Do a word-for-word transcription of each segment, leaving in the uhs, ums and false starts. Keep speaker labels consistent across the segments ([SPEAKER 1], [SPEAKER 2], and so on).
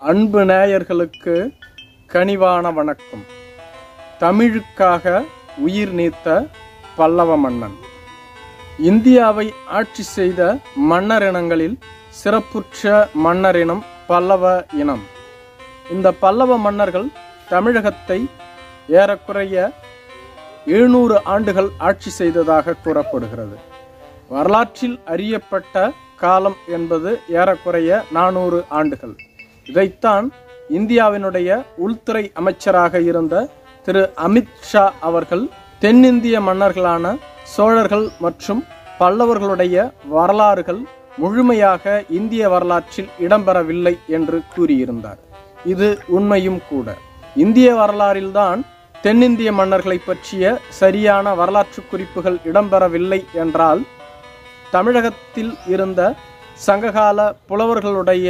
[SPEAKER 1] அன்பு நேயர்களுக்கு கனிவான வணக்கம். தமிழுக்காக உயிர் நீத்த பல்லவ மன்னன். இந்தியாவை ஆட்சி செய்த மன்னரினங்களில் சிறப்புற்ற மன்னரினம் பல்லவ இனம். இந்த பல்லவ மன்னர்கள் தமிழகத்தை ஏறக்குறைய எழுநூறு ஆண்டுகள் ஆட்சி செய்ததாக கூறப்படுகிறது. வரலாற்றில் அறியப்பட்ட காலம் என்பது ஏறக்குறைய நானூறு ஆண்டுகள். இதைத்தான் இந்தியாவினுடைய உள்துறை அமைச்சராக இருந்த திரு அமித்ஷா அவர்கள் தென்னிந்திய மன்னர்களான சோழர்கள் மற்றும் பல்லவர்களுடைய வரலாறுகள் முழுமையாக இந்திய வரலாற்றில் இடம்பெறவில்லை என்று கூறியிருந்தார். இது உண்மையும் கூட. இந்திய வரலாறில்தான் தென்னிந்திய மன்னர்களை பற்றிய சரியான வரலாற்று குறிப்புகள் இடம்பெறவில்லை என்றால், தமிழகத்தில் இருந்த சங்ககால புலவர்களுடைய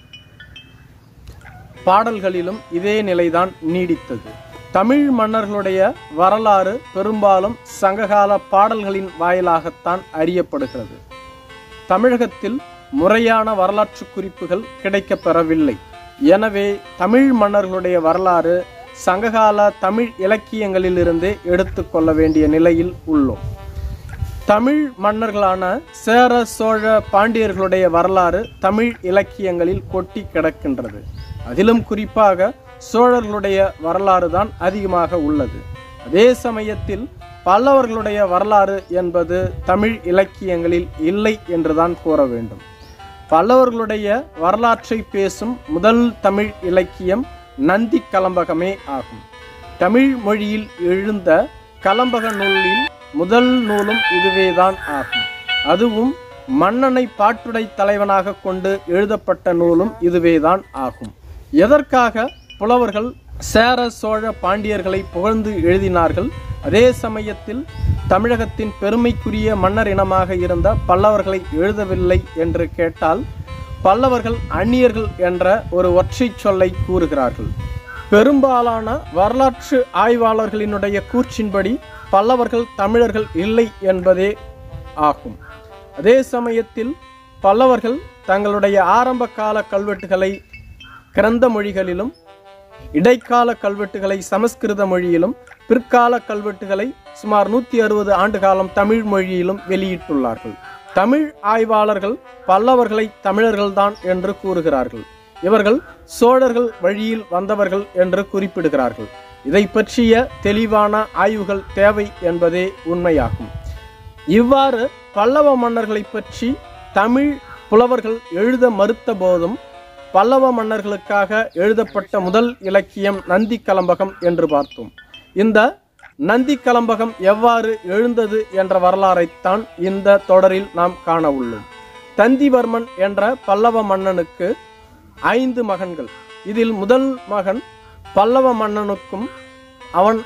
[SPEAKER 1] பாடல்களிலும் இதே நிலைதான் நீடித்தது. தமிழ் மன்னர்களுடைய வரலாறு பெரும்பாலும் சங்ககால பாடல்களின் வாயிலாகத்தான் அறியப்படுகிறது. தமிழகத்தில் முறையான வரலாற்று குறிப்புகள் கிடைக்கப்பெறவில்லை. எனவே தமிழ் மன்னர்களுடைய வரலாறு சங்ககால தமிழ் இலக்கியங்களிலிருந்தே எடுத்து கொள்ள வேண்டிய நிலையில் உள்ளோம். தமிழ் மன்னர்களான சேர சோழ பாண்டியர்களுடைய வரலாறு தமிழ் இலக்கியங்களில் கொட்டி கிடக்கின்றது. அதிலும் குறிப்பாக சோழர்களுடைய வரலாறு தான் அதிகமாக உள்ளது. அதே சமயத்தில் பல்லவர்களுடைய வரலாறு என்பது தமிழ் இலக்கியங்களில் இல்லை என்றுதான் கூற வேண்டும். பல்லவர்களுடைய வரலாற்றை பேசும் முதல் தமிழ் இலக்கியம் நந்தி கலம்பகமே ஆகும். தமிழ் மொழியில் எழுந்த கலம்பக நூலில் முதல் நூலும் இதுவேதான் ஆகும். அதுவும் மன்னனை பாட்டுடை தலைவனாக கொண்டு எழுதப்பட்ட நூலும் இதுவேதான் ஆகும். எதற்காக புலவர்கள் சேர சோழ பாண்டியர்களை புகழ்ந்து எழுதினார்கள்? அதே சமயத்தில் தமிழகத்தின் பெருமைக்குரிய மன்னர் இனமாக இருந்த பல்லவர்களை எழுதவில்லை என்று கேட்டால், பல்லவர்கள் அந்நியர்கள் என்ற ஒரு ஒற்றை சொல்லை கூறுகிறார்கள். பெரும்பாலான வரலாற்று ஆய்வாளர்களினுடைய கூற்றின்படி பல்லவர்கள் தமிழர்கள் இல்லை என்பதே ஆகும். அதே சமயத்தில் பல்லவர்கள் தங்களுடைய ஆரம்ப கால கல்வெட்டுகளை கிரந்த மொழிகளிலும், இடைக்கால கல்வெட்டுகளை சமஸ்கிருத மொழியிலும், பிற்கால கல்வெட்டுகளை சுமார் நூற்றி அறுபது ஆண்டு காலம் தமிழ் மொழியிலும் வெளியிட்டுள்ளார்கள். தமிழ் ஆய்வாளர்கள் பல்லவர்களை தமிழர்கள்தான் என்று கூறுகிறார்கள். இவர்கள் சோழர்கள் வழியில் வந்தவர்கள் என்று குறிப்பிடுகிறார்கள். இதை பற்றிய தெளிவான ஆய்வுகள் தேவை என்பதே உண்மையாகும். இவ்வாறு பல்லவ மன்னர்களை பற்றி தமிழ் புலவர்கள் எழுத மறுத்த போதும் பல்லவ மன்னர்களுக்காக எழுதப்பட்ட முதல் இலக்கியம் நந்தி கலம்பகம் என்று பார்த்தோம். இந்த நந்தி கலம்பகம் எவ்வாறு எழுந்தது என்ற வரலாறைத்தான் இந்த தொடரில் நாம் காண உள்ளோம். தந்திவர்மன் என்ற பல்லவ மன்னனுக்கு ஐந்து மகன்கள். இதில் முதல் மகன் பல்லவ மன்னனுக்கும் அவன்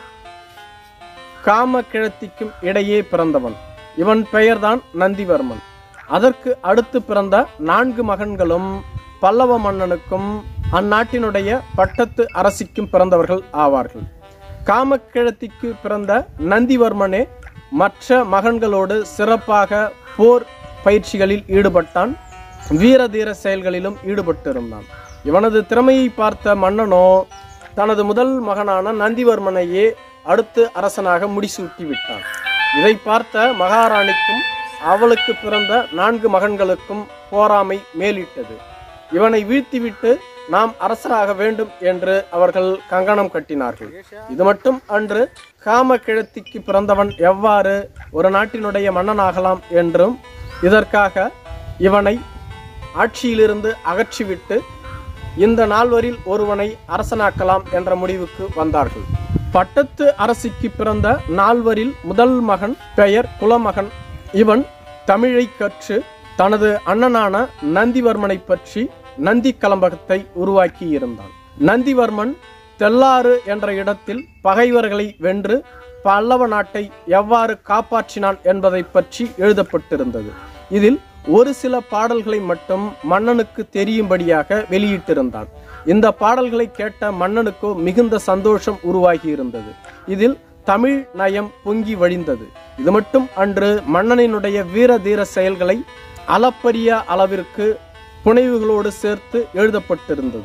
[SPEAKER 1] காம கிழத்திக்கும் இடையே பிறந்தவன். இவன் பெயர்தான் நந்திவர்மன். அதற்கு அடுத்து பிறந்த நான்கு மகன்களும் பல்லவ மன்னனுக்கும் அந்நாட்டினுடைய பட்டத்து அரசிக்கும் பிறந்தவர்கள் ஆவார்கள். காமக்கிழத்திக்கு பிறந்த நந்திவர்மனே மற்ற மகன்களோடு சிறப்பாக போர் பயிற்சிகளில் ஈடுபட்டான். வீர தீர செயல்களிலும் ஈடுபட்டிருந்தான். இவனது திறமையை பார்த்த மன்னனோ தனது முதல் மகனான நந்திவர்மனையே அடுத்து அரசனாக முடிசூட்டி விட்டான். இதை பார்த்த மகாராணிக்கும் அவளுக்கு பிறந்த நான்கு மகன்களுக்கும் போராமை மேலிட்டது. இவனை வீழ்த்திவிட்டு நாம் அரசராக வேண்டும் என்று அவர்கள் கங்கணம் கட்டினார்கள். இது மட்டும் அன்று, காம கிழத்திக்கு பிறந்தவன் எவ்வாறு ஒரு நாட்டினுடைய மன்னனாகலாம் என்றும், இதற்காக இவனை ஆட்சியிலிருந்து அகற்றிவிட்டு இந்த நால்வரில் ஒருவனை அரசனாக்கலாம் என்ற முடிவுக்கு வந்தார்கள். பட்டத்து அரசிக்கு பிறந்த நால்வரில் முதல் மகன் பெயர் குலமகன். இவன் தமிழை கற்று தனது அண்ணனான நந்திவர்மனை பற்றி நந்தி கலம்பகத்தை உருவாக்கி இருந்தான். நந்திவர்மன் தெல்லாறு என்ற இடத்தில் பகைவர்களை வென்று பல்லவ நாட்டை எவ்வாறு காப்பாற்றினான் என்பதை பற்றி எழுதப்பட்டிருந்தது. இதில் ஒரு சில பாடல்களை மட்டும் மன்னனுக்கு தெரியும்படியாக வெளியிட்டிருந்தான். இந்த பாடல்களை கேட்ட மன்னனுக்கோ மிகுந்த சந்தோஷம் உருவாகி இருந்தது. இதில் தமிழ் நயம் பொங்கி வழிந்தது. இது மட்டும் அன்று, மன்னனினுடைய வீர தீர செயல்களை அளப்பரிய அளவிற்கு புனைவுகளோடு சேர்த்து எழுதப்பட்டிருந்தது.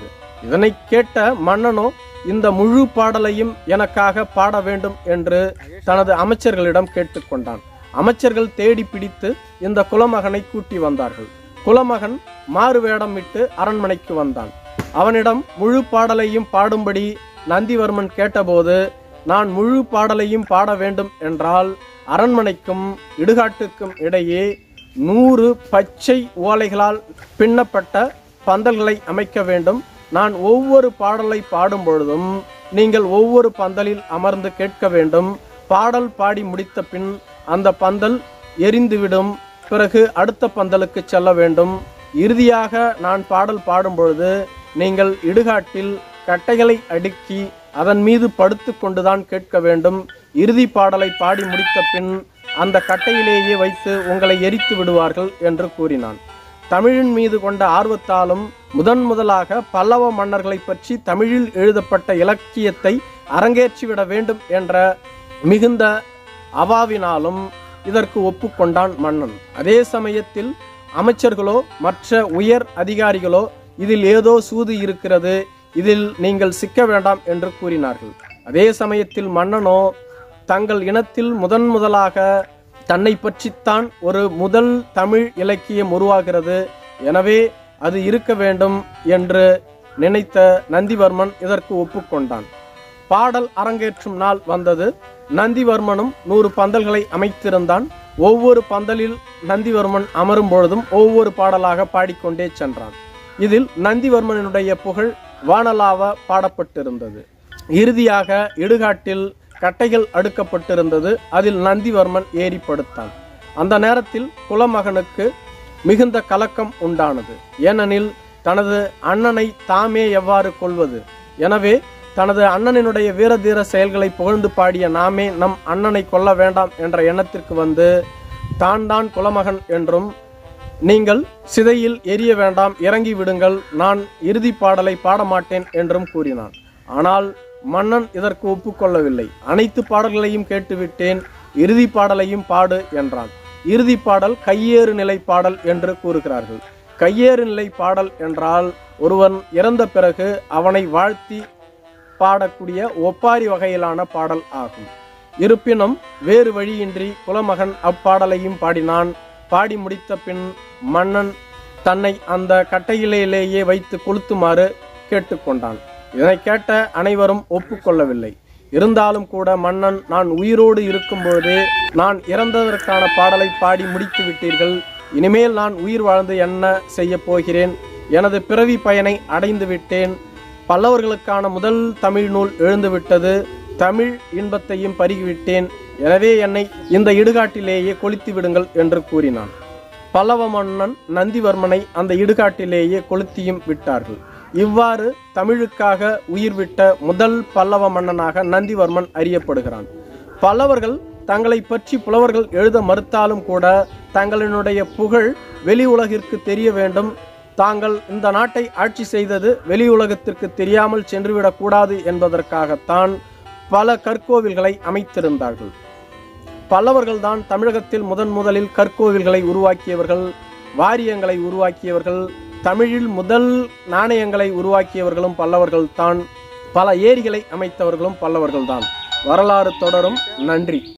[SPEAKER 1] இதனை கேட்ட மன்னனோ இந்த முழு பாடலையும் எனக்காக பாட வேண்டும் என்று தனது அமைச்சர்களிடம் கேட்டுக்கொண்டான். அமைச்சர்கள் தேடி பிடித்து இந்த குலமகனை கூட்டி வந்தார்கள். குலமகன் மாறு வேடமிட்டு அரண்மனைக்கு வந்தான். அவனிடம் முழு பாடலையும் பாடும்படி நந்திவர்மன் கேட்டபோது, நான் முழு பாடலையும் பாட வேண்டும் என்றால் அரண்மனைக்கும் இடுகாட்டுக்கும் இடையே நூறு பச்சை ஓலைகளால் பின்னப்பட்ட பந்தல்களை அமைக்க வேண்டும். நான் ஒவ்வொரு பாடலை பாடும் பொழுதும் நீங்கள் ஒவ்வொரு பந்தலில் அமர்ந்து கேட்க வேண்டும். பாடல் பாடி முடித்த பின் அந்த பந்தல் எரிந்துவிடும். பிறகு அடுத்த பந்தலுக்கு செல்ல வேண்டும். இறுதியாக நான் பாடல் பாடும் பொழுது நீங்கள் இடுகாட்டில் கட்டைகளை அடுக்கி அதன் மீது படுத்து கொண்டுதான் கேட்க வேண்டும். இறுதி பாடலை பாடி முடித்த பின் அந்த கட்டையிலேயே வைத்து உங்களை எரித்து விடுவார்கள் என்று கூறினான். தமிழின் மீது கொண்ட ஆர்வத்தாலும் முதன் முதலாக பல்லவ மன்னர்களை பற்றி தமிழில் எழுதப்பட்ட இலக்கியத்தை அரங்கேற்றிவிட வேண்டும் என்ற மிகுந்த அவாவினாலும் இதற்கு ஒப்புக்கொண்டான் மன்னன். அதே சமயத்தில் அமைச்சர்களோ மற்ற உயர் அதிகாரிகளோ இதில் ஏதோ சூது இருக்கிறது, இதில் நீங்கள் சிக்க வேண்டாம் என்று கூறினார்கள். அதே சமயத்தில் மன்னனோ தங்கள் இனத்தில் முதன் முதலாக தன்னை பற்றித்தான் ஒரு முதல் தமிழ் இலக்கியம் உருவாகிறது, எனவே அது இருக்க வேண்டும் என்று நினைத்த நந்திவர்மன் இதற்கு ஒப்புக்கொண்டான். பாடல் அரங்கேற்றும் நாள் வந்தது. நந்திவர்மனும் நூறு பந்தல்களை அமைத்திருந்தான். ஒவ்வொரு பந்தலில் நந்திவர்மன் அமரும் பொழுதும் ஒவ்வொரு பாடலாக பாடிக்கொண்டே சென்றான். இதில் நந்திவர்மனுடைய புகழ் வானலாவ பாடப்பட்டிருந்தது. இறுதியாக இடுகாட்டில் கட்டைகள் அடுக்கப்பட்டிருந்தது. அதில் நந்திவர்மன் ஏறி படுத்தான். அந்த நேரத்தில் குலமகனுக்கு மிகுந்த கலக்கம் உண்டானது. ஏனெனில் தனது அண்ணனை தாமே எவ்வாறு கொள்வது? எனவே தனது அண்ணனினுடைய வீரதீர செயல்களை புகழ்ந்து பாடிய நாமே நம் அண்ணனை கொல்ல வேண்டாம் என்ற எண்ணத்திற்கு வந்து தான் தான் குலமகன் என்றும், நீங்கள் சிதையில் எரிய வேண்டாம், இறங்கி விடுங்கள், நான் இறுதி பாடலை பாடமாட்டேன் என்றும் கூறினான். ஆனால் மன்னன் இதற்கு ஒப்புக்கொள்ளவில்லை. அனைத்து பாடல்களையும் கேட்டுவிட்டேன், இறுதி பாடலையும் பாடு என்றான். இறுதி பாடல் கையேறு நிலை பாடல் என்று கூறுகிறார்கள். கையேறு நிலை பாடல் என்றால் ஒருவன் இறந்த பிறகு அவனை வாழ்த்தி பாடக்கூடிய ஒப்பாரி வகையிலான பாடல் ஆகும். இருப்பினும் வேறு வழியின்றி குலமகன் அப்பாடலையும் பாடினான். பாடி முடித்த பின் மன்னன் தன்னை அந்த கட்டையிலேயே வைத்து கொளுத்துமாறு கேட்டுக்கொண்டான். இதனை கேட்ட அனைவரும் ஒப்புக்கொள்ளவில்லை. இருந்தாலும் கூட மன்னன், நான் உயிரோடு இருக்கும் பொழுதே நான் இறந்ததற்கான பாடலை பாடி முடித்து விட்டீர்கள், இனிமேல் நான் உயிர் வாழ்ந்து என்ன செய்ய போகிறேன்? எனது பிறவி பயனை அடைந்து விட்டேன். பல்லவர்களுக்கான முதல் தமிழ் நூல் எழுந்துவிட்டது. தமிழ் இன்பத்தையும் பருகிவிட்டேன். எனவே என்னை இந்த இடுகாட்டிலேயே கொளுத்தி விடுங்கள் என்று கூறினான். பல்லவ மன்னன் நந்திவர்மனை அந்த இடுகாட்டிலேயே கொளுத்தியும் விட்டார்கள். இவ்வாறு தமிழுக்காக உயிர் விட்ட முதல் பல்லவ மன்னனாக நந்திவர்மன் அறியப்படுகிறான். பல்லவர்கள் தங்களை பற்றி புலவர்கள் எழுத மறுத்தாலும் கூட தங்களினுடைய புகழ் வெளி உலகிற்கு தெரிய வேண்டும், தாங்கள் இந்த நாட்டை ஆட்சி செய்தது வெளி உலகத்திற்கு தெரியாமல் சென்றுவிடக் கூடாது என்பதற்காகத்தான் பல கற்கோவில்களை அமைத்திருந்தார்கள். பல்லவர்கள்தான் தமிழகத்தில் முதன் முதலில் கற்கோவில்களை உருவாக்கியவர்கள், வாரியங்களை உருவாக்கியவர்கள், தமிழில் முதல் நாணயங்களை உருவாக்கியவர்களும் பல்லவர்கள்தான், பல ஏரிகளை அமைத்தவர்களும் பல்லவர்கள்தான். வரலாறு தொடரும். நன்றி.